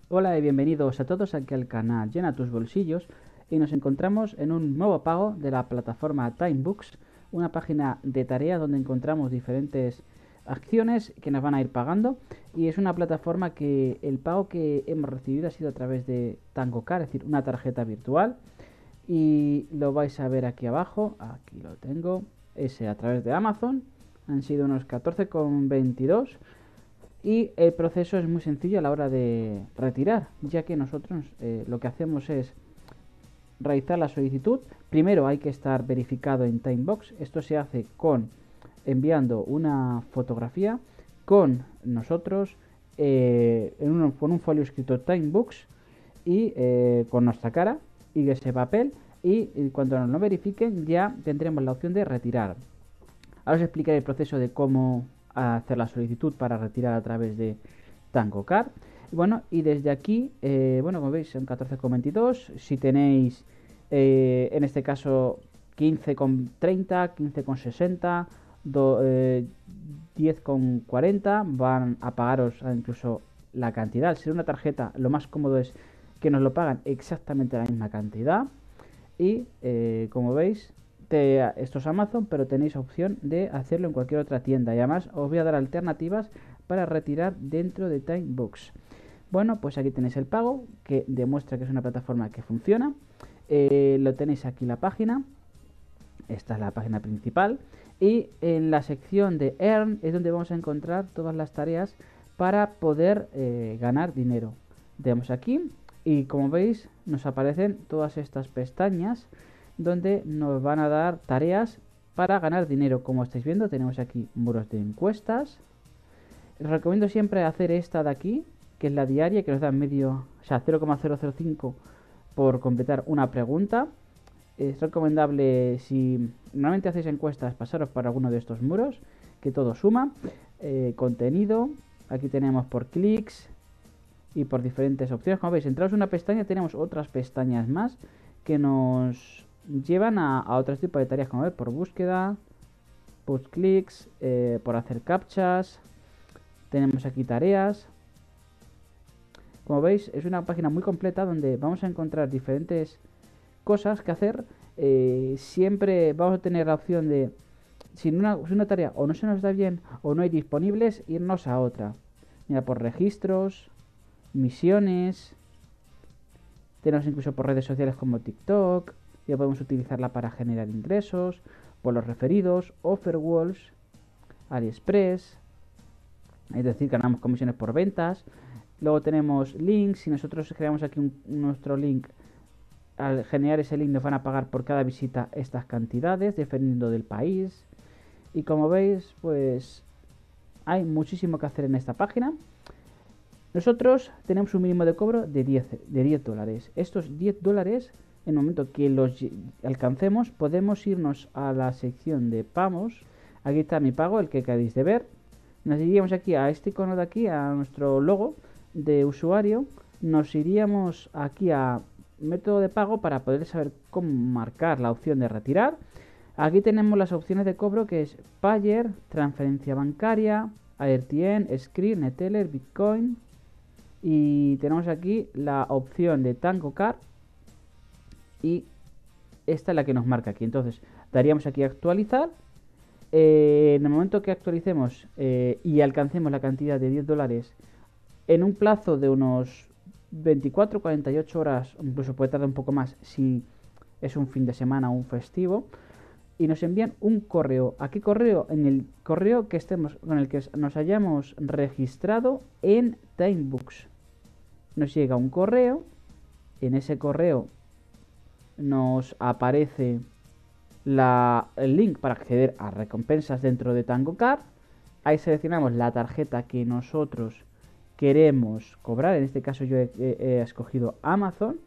Hola y bienvenidos a todos aquí al canal Llena tus bolsillos y nos encontramos en un nuevo pago de la plataforma Timebooks, una página de tareas donde encontramos diferentes acciones que nos van a ir pagando y es una plataforma que el pago que hemos recibido ha sido a través de TangoCard, es decir, una tarjeta virtual y lo vais a ver aquí abajo, aquí lo tengo, ese a través de Amazon, han sido unos 14,22 y el proceso es muy sencillo a la hora de retirar, ya que nosotros lo que hacemos es realizar la solicitud. Primero hay que estar verificado en Timebox. Esto se hace con enviando una fotografía con nosotros con un folio escrito Timebox y con nuestra cara y ese papel. Y cuando nos lo verifiquen ya tendremos la opción de retirar. Ahora os explicaré el proceso de cómo hacer la solicitud para retirar a través de TangoCard. Bueno, y desde aquí, bueno, como veis, son 14,22. Si tenéis, en este caso, 15,30, 15,60, 10,40, van a pagaros incluso la cantidad. Al ser una tarjeta, lo más cómodo es que nos lo pagan exactamente la misma cantidad. Y como veis, esto es Amazon, pero tenéis opción de hacerlo en cualquier otra tienda. Y además os voy a dar alternativas para retirar dentro de Timebox. Bueno, pues aquí tenéis el pago, que demuestra que es una plataforma que funciona. Lo tenéis aquí la página. Esta es la página principal. Y en la sección de Earn es donde vamos a encontrar todas las tareas para poder ganar dinero. Damos aquí y como veis nos aparecen todas estas pestañas donde nos van a dar tareas para ganar dinero. Como estáis viendo, tenemos aquí muros de encuestas. Os recomiendo siempre hacer esta de aquí, que es la diaria, que nos da medio, o sea, 0,005 por completar una pregunta. Es recomendable, si normalmente hacéis encuestas, pasaros por alguno de estos muros, que todo suma. Contenido, aquí tenemos por clics y por diferentes opciones. Como veis, entrados en una pestaña, tenemos otras pestañas más que nos llevan a otro tipo de tareas, como ver, por búsqueda, post clics, por hacer captchas. Tenemos aquí tareas. Como veis, es una página muy completa donde vamos a encontrar diferentes cosas que hacer. Siempre vamos a tener la opción de, si una tarea o no se nos da bien o no hay disponibles, irnos a otra. Mira, por registros, misiones. Tenemos incluso por redes sociales como TikTok. Ya podemos utilizarla para generar ingresos. Por los referidos, offer walls, AliExpress. Es decir, ganamos comisiones por ventas. Luego tenemos links. Si nosotros creamos aquí nuestro link, al generar ese link nos van a pagar por cada visita estas cantidades, dependiendo del país. Y como veis, pues hay muchísimo que hacer en esta página. Nosotros tenemos un mínimo de cobro de 10 dólares. Estos 10 dólares, en el momento que los alcancemos, podemos irnos a la sección de pagos. Aquí está mi pago, el que acabáis de ver. Nos iríamos aquí a este icono de aquí, a nuestro logo de usuario. Nos iríamos aquí a método de pago para poder saber cómo marcar la opción de retirar. Aquí tenemos las opciones de cobro, que es Payer, transferencia bancaria, AirTN, Skrill, Neteller, Bitcoin. Y tenemos aquí la opción de TangoCard y esta es la que nos marca aquí. Entonces daríamos aquí a actualizar. En el momento que actualicemos y alcancemos la cantidad de 10 dólares en un plazo de unos 24, 48 horas, incluso puede tardar un poco más si es un fin de semana o un festivo, y nos envían un correo. ¿A qué correo? En el correo que estemos, con el que nos hayamos registrado en Timebooks. Nos llega un correo, en ese correo nos aparece el link para acceder a recompensas dentro de TangoCard. Ahí seleccionamos la tarjeta que nosotros queremos cobrar. En este caso yo he escogido Amazon.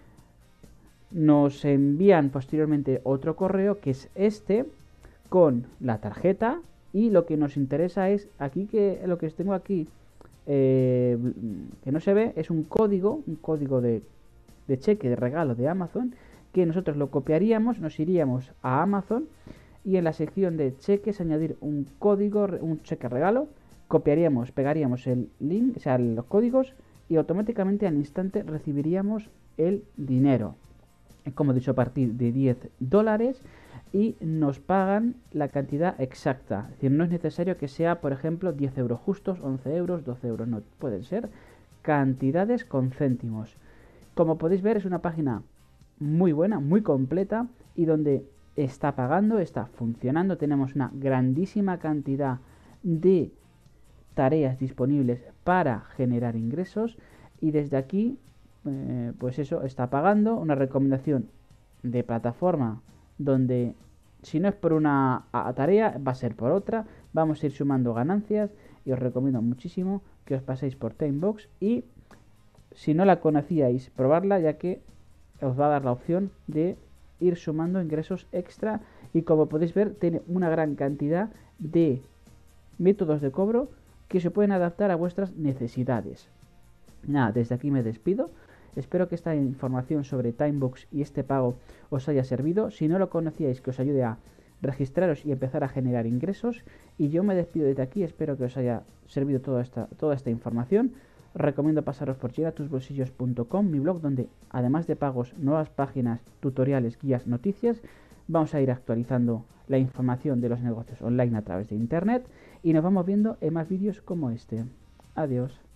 Nos envían posteriormente otro correo, que es este, con la tarjeta. Y lo que nos interesa es aquí, que lo que tengo aquí que no se ve, es un código de cheque de regalo de Amazon, que nosotros lo copiaríamos, nos iríamos a Amazon y en la sección de cheques añadir un código, un cheque regalo, copiaríamos, pegaríamos el link, o sea, los códigos, y automáticamente al instante recibiríamos el dinero. Como he dicho, a partir de $10 y nos pagan la cantidad exacta. Es decir, no es necesario que sea, por ejemplo, 10 euros justos, 11 euros, 12 euros. No, pueden ser cantidades con céntimos. Como podéis ver, es una página muy buena, muy completa y donde está pagando, está funcionando. Tenemos una grandísima cantidad de tareas disponibles para generar ingresos y desde aquí pues eso está pagando. Una recomendación de plataforma donde si no es por una tarea va a ser por otra, vamos a ir sumando ganancias y os recomiendo muchísimo que os paséis por Timebox y si no la conocíais probarla, ya que os va a dar la opción de ir sumando ingresos extra y como podéis ver tiene una gran cantidad de métodos de cobro que se pueden adaptar a vuestras necesidades. Nada, desde aquí me despido. Espero que esta información sobre Timebox y este pago os haya servido. Si no lo conocíais, que os ayude a registraros y empezar a generar ingresos. Y yo me despido desde aquí. Espero que os haya servido toda esta información. Os recomiendo pasaros por llegatusbolsillos.com, mi blog, donde además de pagos, nuevas páginas, tutoriales, guías, noticias, vamos a ir actualizando la información de los negocios online a través de internet y nos vamos viendo en más vídeos como este. Adiós.